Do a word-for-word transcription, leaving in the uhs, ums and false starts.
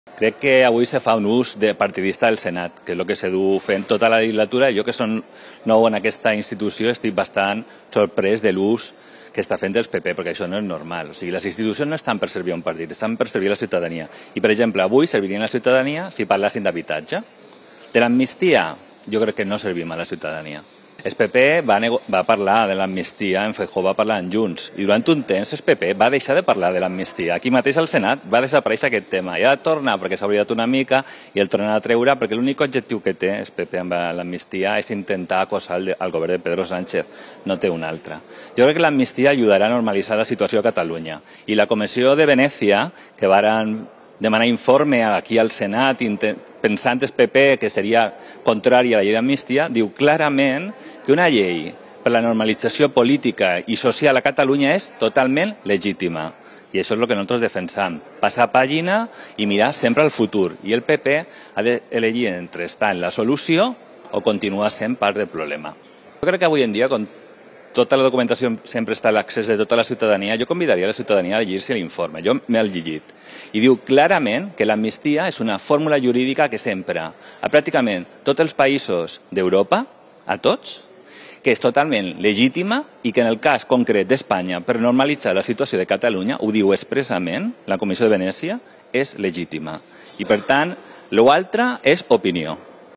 Crec que avui se fa un ús de partidista del Senat, que és el que se du fent tota la legislatura. Jo, que som nou en aquesta institució, estic bastant sorprès de l'ús que està fent el P P, perquè això no és normal. O sigui, les institucions no estan per servir a un partit, estan per servir a la ciutadania. I, per exemple, avui servirien a la ciutadania si parlassin d'habitatge. De l'amnistia, jo crec que no servim a la ciutadania. El P P va, va parlar de l'amnistia, en Feijóo va parlar en Junts, i durant un temps el P P va deixar de parlar de l'amnistia. Aquí mateix al Senat va desaparèixer aquest tema. I ha de tornar perquè s'ha oblidat una mica i el tornen a treure perquè l'únic objectiu que té el P P amb l'amnistia és intentar acosar al govern de Pedro Sánchez, no té un altre. Jo crec que l'amnistia ajudarà a normalitzar la situació a Catalunya. I la Comissió de Venècia, que varen demanar informe aquí al Senat pensant el P P que seria contrària a la llei d'amnistia, diu clarament que una llei per la normalització política i social a Catalunya és totalment legítima. I això és el que nosaltres defensam. Passar pàgina i mirar sempre al futur. I el P P ha d'elegir entre estar en la solució o continuar sent part del problema. Jo crec que avui en dia, com tota la documentació sempre està a l'accés de tota la ciutadania, jo convidaria la ciutadania a llegir-se l'informe. Jo m'he llegit. I diu clarament que l'amnistia és una fórmula jurídica que s'empra a pràcticament tots els països d'Europa, a tots, que és totalment legítima i que en el cas concret d'Espanya, per normalitzar la situació de Catalunya, ho diu expressament, la Comissió de Venècia, és legítima. I per tant, l'altre és opinió.